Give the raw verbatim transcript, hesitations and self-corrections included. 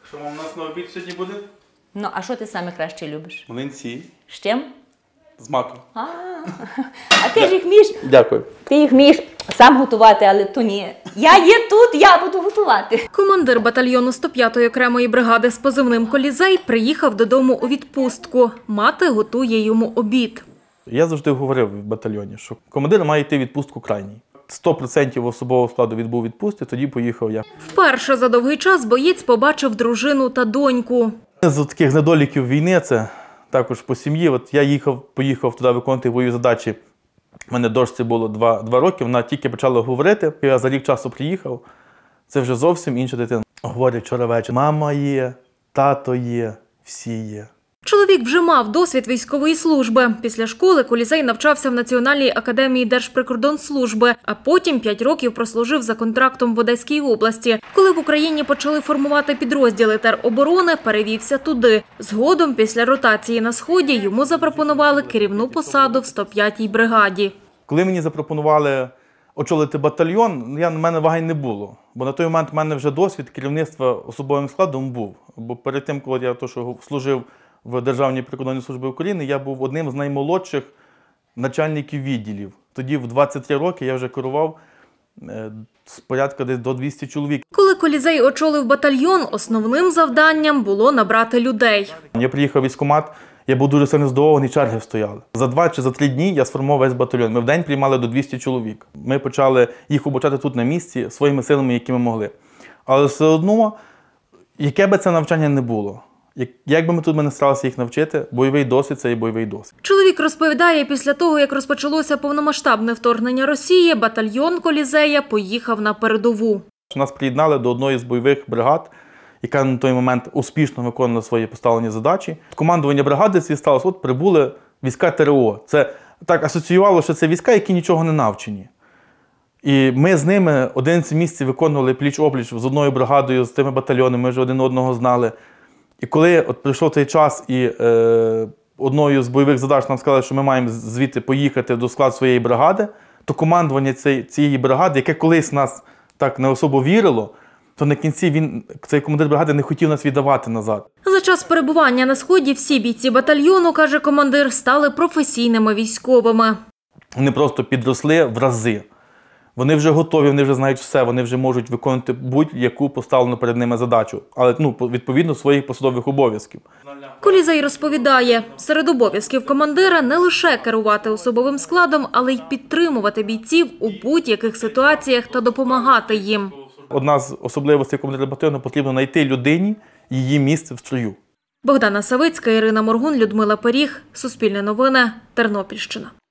Що вам у нас на обід сьогодні буде? Ну, а що ти саме краще любиш? Млинці. З чим? З маком. А, а ти ж їх вмієш? Дякую. Ти їх вмієш сам готувати, але то ні. Я є тут, я буду готувати. Командир батальйону сто п'ятої окремої бригади з позивним «Колізей» приїхав додому у відпустку. Мати готує йому обід. Я завжди говорив в батальйоні, що командир має йти в відпустку крайній. сто відсотків особового складу відбув відпустки, тоді поїхав я. Вперше за довгий час боєць побачив дружину та доньку. З таких недоліків війни, це також по сім'ї. От я їхав, поїхав туди виконувати бойові задачі. У мене дочці було два, два роки, вона тільки почала говорити. Я за рік часу приїхав, це вже зовсім інша дитина. Говорять вчора ввечері: мама є, тато є, всі є. Чоловік вже мав досвід військової служби. Після школи Колізей навчався в Національній академії Держприкордонслужби, а потім п'ять років прослужив за контрактом в Одеській області. Коли в Україні почали формувати підрозділи тероборони, перевівся туди. Згодом, після ротації на Сході, йому запропонували керівну посаду в сто п'ятій бригаді. Коли мені запропонували очолити батальйон, я, в мене вагань не було. Бо на той момент в мене вже досвід керівництва особовим складом був. Бо перед тим, коли я то, що служив в Державній прикордонній службі України, я був одним з наймолодших начальників відділів. Тоді в двадцять три роки я вже керував е, з порядка десь до двохсот чоловік. Коли Колізей очолив батальйон, основним завданням було набрати людей. Я приїхав в військкомат, я був дуже сильно здивований, черги стояли. За два чи за три дні я сформував весь батальйон. Ми в день приймали до двохсот чоловік. Ми почали їх обучати тут на місці своїми силами, які ми могли. Але все одно, яке би це навчання не було, як би ми тут не старалися їх навчити, бойовий досвід – це і бойовий досвід. Чоловік розповідає, після того, як розпочалося повномасштабне вторгнення Росії, батальйон Колізея поїхав на передову. Нас приєднали до одної з бойових бригад, яка на той момент успішно виконувала свої поставлені задачі. Командування бригади ці сталося: от прибули війська ТРО. Це так асоціювало, що це війська, які нічого не навчені. І ми з ними одинадцять місяців виконували пліч-опліч з одною бригадою, з тими батальйонами, ми вже один одного знали. І коли от прийшов цей час і е, одною з бойових задач нам сказали, що ми маємо звідти поїхати до складу своєї бригади, то командування цієї, цієї бригади, яке колись нас так не особо вірило, то на кінці він, цей командир бригади, не хотів нас віддавати назад. За час перебування на Сході всі бійці батальйону, каже командир, стали професійними військовими. Вони просто підросли в рази. Вони вже готові, вони вже знають все, вони вже можуть виконувати будь-яку поставлену перед ними задачу, але ну, відповідно своїх посадових обов'язків. Колізей розповідає, серед обов'язків командира не лише керувати особовим складом, але й підтримувати бійців у будь-яких ситуаціях та допомагати їм. Одна з особливостей командира батальйону – потрібно знайти людині її місце в строю. Богдана Савицька, Ірина Моргун, Людмила Періг. Суспільне новини. Тернопільщина.